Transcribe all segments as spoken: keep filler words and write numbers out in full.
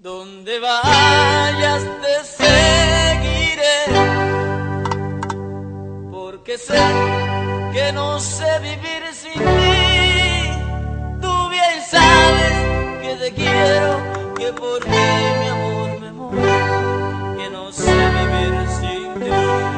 Donde vayas te seguiré, porque sé que no sé vivir sin ti. Tú bien sabes que te quiero, que por ti mi amor me muero, que no sé vivir sin ti.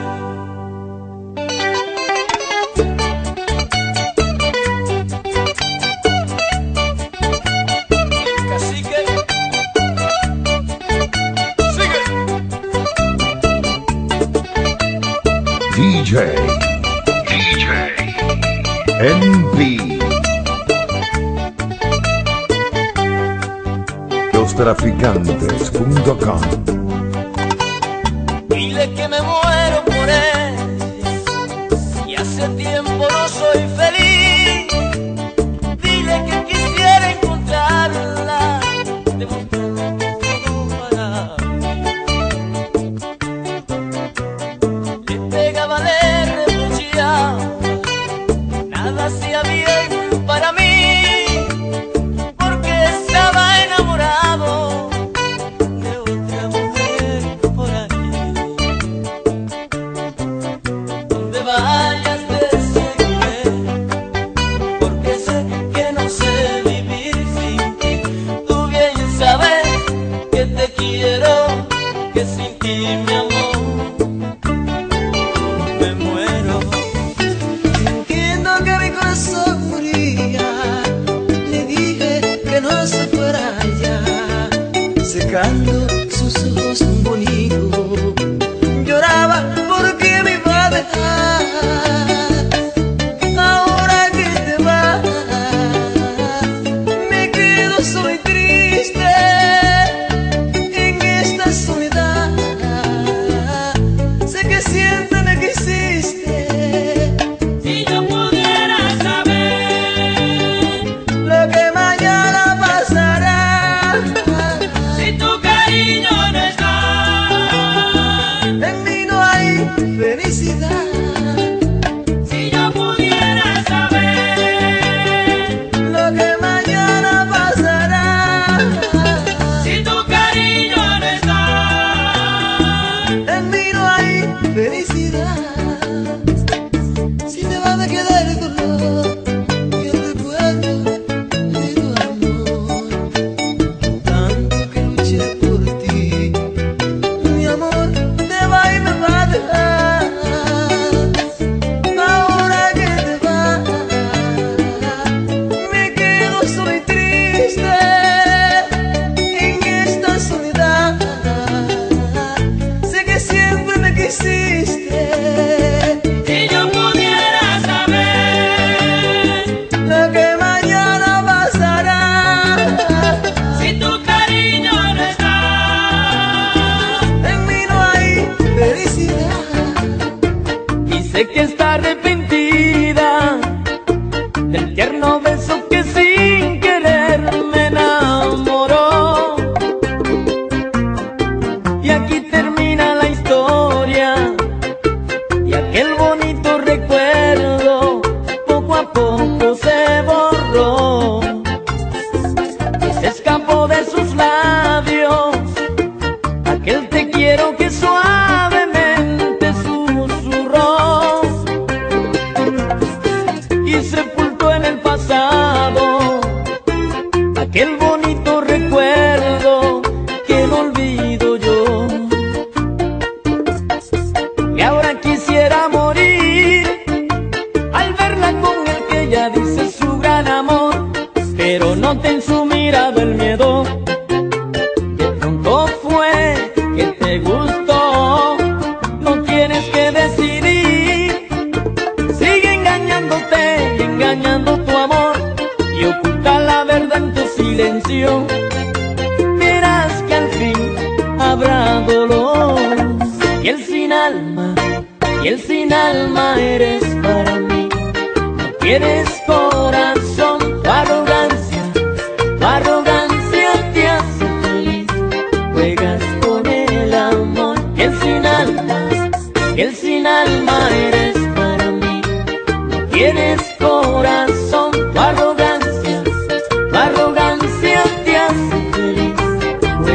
D J, D J, N B, los traficantes punto com. Dile que me muero por él y hace tiempo no soy feliz. Dile que quisiera encontrarla, demostrarle todo para mí. Le pegaba, le reprochaba, nada hacía bien para mí, porque estaba enamorado de otra mujer por ahí. Donde vayas te seguiré, porque sé que no sé vivir sin ti. Tú bien sabes que te quiero, que sin ti mi amor me muero. Sintiendo que mi corazón moría, le dije que no se fuera allá, secando sus ojos bonitos, lloraba porque me iba a dejar. Ahora que te vas, me quedo solo y triste en esta soledad. Sé que siempre me quisiste. Si yo pudiera saber Lo que mañana pasará, si tu cariño no está, en mí no hay felicidad. si yo pudiera saber Lo que mañana pasará, si tu cariño no está, en mí no hay felicidad. Si te va a quedar el dolor y el recuerdo de tu amor, tanto que luché por ti, mi amor te va y me va a dejar. Ahora que te vas, me quedo solo y triste en esta soledad. Sé que siempre me quisiste. si yo pudiera saber Lo que mañana pasará, si tu cariño no está, en mí no hay felicidad. y sé que está arrepentida del tierno beso que sin querer me enamoró. Y aquí termina la historia, y aquel bonito recuerdo poco a poco se borró, y se escapó de sus labios aquel te quiero que suavemente susurró, y sepultó en el pasado aquel bonito recuerdo que no olvido yo. Y ahora quisiera morir al verla con el que ella dice su gran amor, pero noté en su mirada el miedo. De pronto fue que te gustó, no tienes que decidir. Sigue engañándote y engañando tu amor, y oculta la verdad en tu silencio. Verás que al fin habrá dolor, y el sin alma, y el sin alma eres para mí. No tienes corazón, tu arrogancia, tu arrogancia te hace feliz. Juegas con el amor, y el sin alma, y el sin alma eres para mí. No tienes corazón, tu arrogancia, tu arrogancia te hace feliz.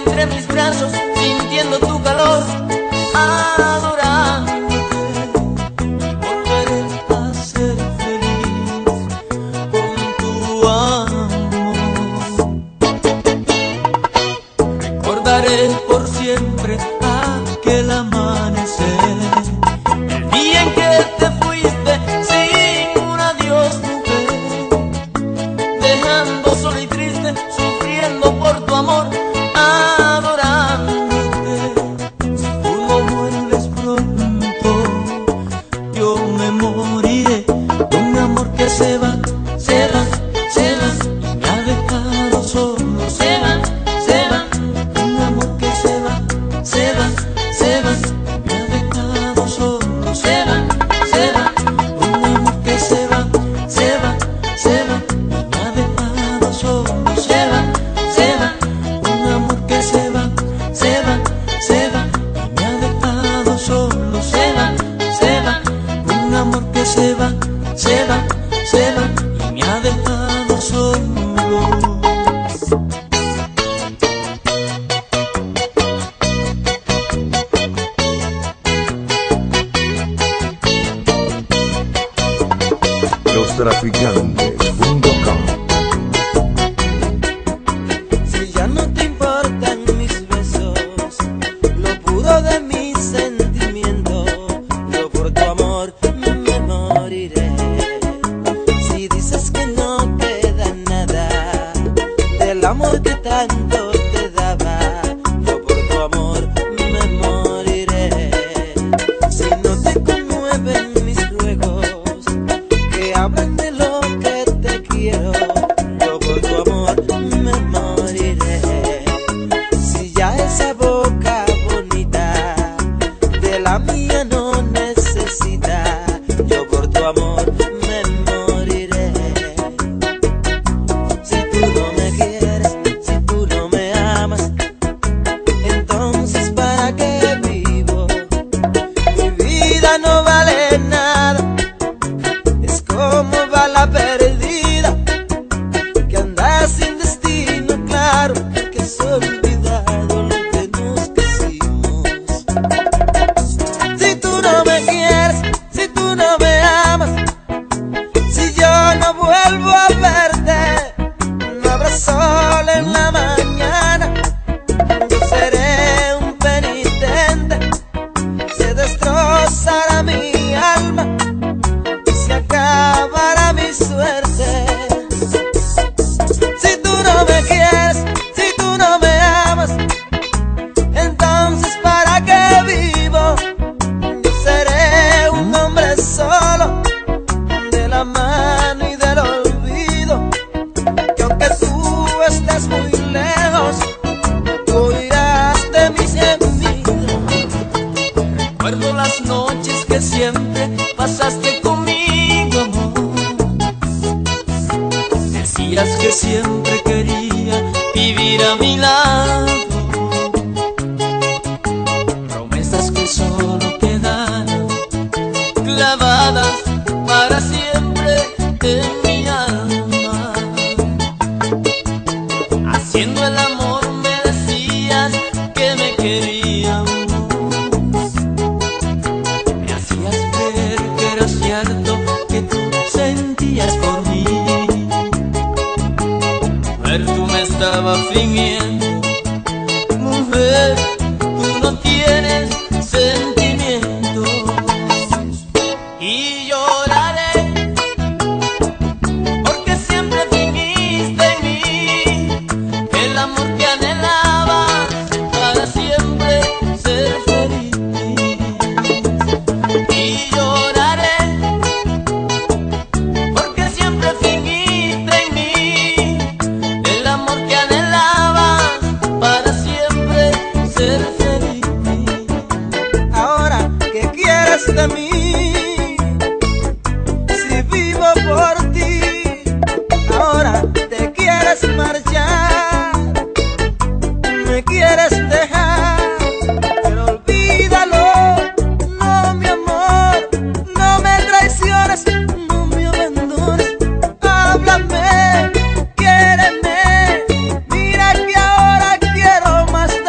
entre mis brazos, sintiendo tu calor, adorándote. Volveré a ser feliz con tu amor. Recordaré por siempre aquel amanecer, el día en que te fuiste sin un adiós, mujer, dejando solo y triste, sufriendo por tu amor, adorándote. Si tú no vuelves pronto, yo me moriré de un amor que se va, se va, se va, y me ha dejado solo. Se va, se va, un amor que se va, se va, se va, me ha dejado solo. Se va, se va, un amor que se va, se va, se va, y me ha dejado solo. Se va, se va, un amor que se va, se va, se va, y me ha dejado solo. Se va, se va, un amor que se va, se va, se va, y me ha dejado solo. Los traficantes punto com. Si ya no te importan mis besos, lo puro de mi sentimiento, yo por tu amor me moriré. Si dices que no queda nada del amor que tanto te daba, yo por tu amor me moriré. Si no te conmueven mis ruegos, que hablan de lo que te quiero, yo por tu amor me moriré. Si ya esa boca bonita de la mía no necesita, yo por tu amor me moriré. Si tú no me quieres, si tú no me amas, entonces ¿para qué vivo? Mi vida no vale nada, es como va la perdida que anda sin destino claro, que se ha olvidado lo que nos quisimos. Si tú no me quieres, si tú no me amas, si yo no vuelvo a verte, no habrá sol en la mañana, yo seré un penitente, se destrozará mi alma, se acabará mi suerte. Si tú no me quieres, si tú no me amas, entonces ¿para qué vivo? Yo seré un hombre solo, de la mano y del olvido, que aunque tú estés muy lejos, oirás de mis gemidos. Recuerdo las noches que siempre pasaste conmigo, amor. Decías que siempre quería vivir a mi lado, promesas que solo quedaron clavadas para siempre en mi alma. Haciendo el amor me decías que me querías, me hacías ver que era cierto que tú sentías por mí. Mujer, tú me estabas fingiendo, mujer, tú no tienes sentimientos. Y lloraré porque siempre fingiste en mí el amor que anhelabas para siempre ser feliz. Y lloraré porque siempre fingiste en mí el amor que anhelabas para siempre ser feliz. Ahora, ¿qué quieres de mí? Si vivo por ti, ahora te quieres marchar, me quieres dejar, pero olvídalo. No, mi amor, no me traiciones, no me abandones. Háblame, quiéreme, mira que ahora quiero más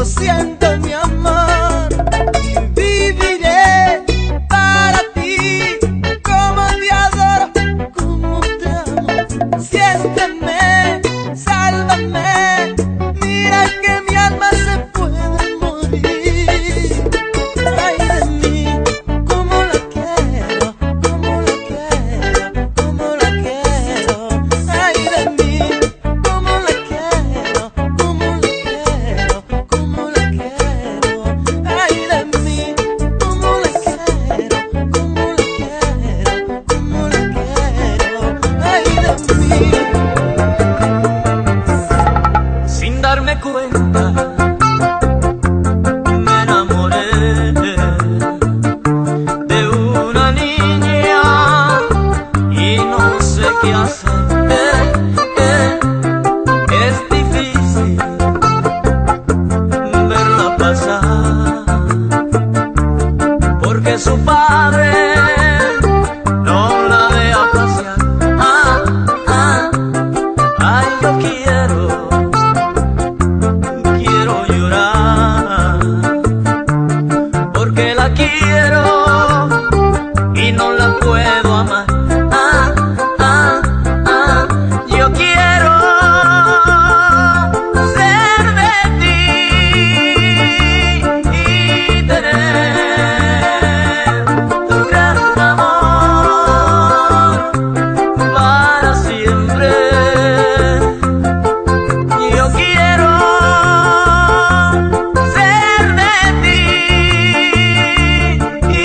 siento, mi amor, y viviré para ti. Como te adoro, como te amo. Siénteme, sálvame. Mira que mi alma se puede morir. Ay de mí, como la quiero, como la quiero, como la quiero. Ay de mí, como la quiero, como la quiero, como la quiero. Ay de mí, como la quiero, como la quiero, como la quiero. Ay de mí. Sin darme cuenta, me enamoré de una niña y no sé qué hacer. Eh, eh, es difícil verla pasar, porque su padre no la deja pasear. Ah, ah, ay, yo quiero, quiero llorar, porque la quiero y no la puedo amar. Ah, ah, ah, yo quiero ser de ti y tener tu gran amor para siempre. Yo quiero ser de ti y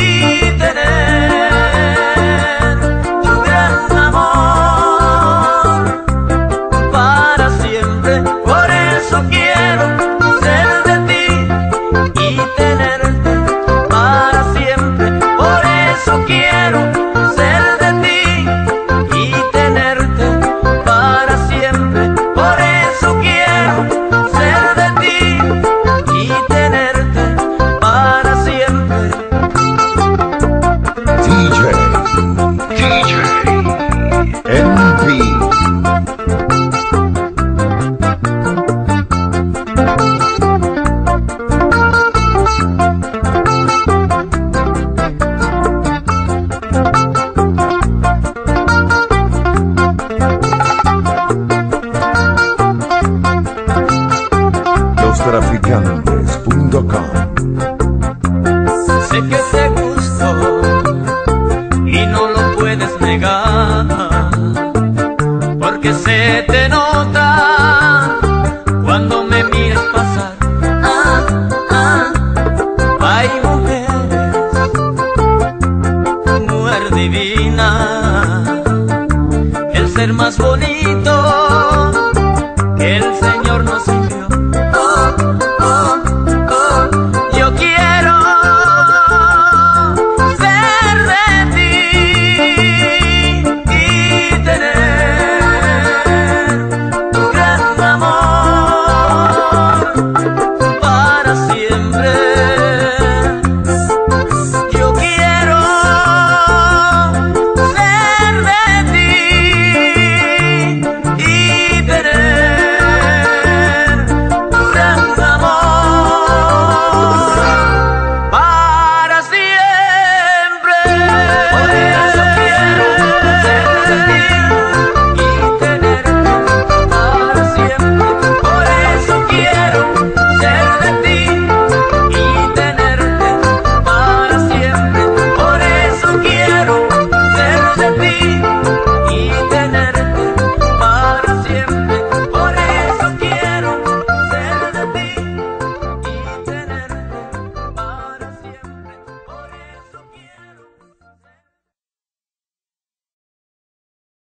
tener tu gran amor para siempre. Por eso quiero ser de ti y tenerte para siempre. Por eso quiero ser de ti y tenerte para siempre. Por eso quiero ser de ti y tenerte para siempre. D J, D J, N P. los traficantes punto com. Sé que te gustó y no lo puedes negar, porque se te nota cuando me miras pasar. Ah, ah, hay mujeres, mujer divina, el ser más bonito que el Señor nos envió. Oh, oh, oh, yo quiero ser de ti y tener tu gran amor para siempre.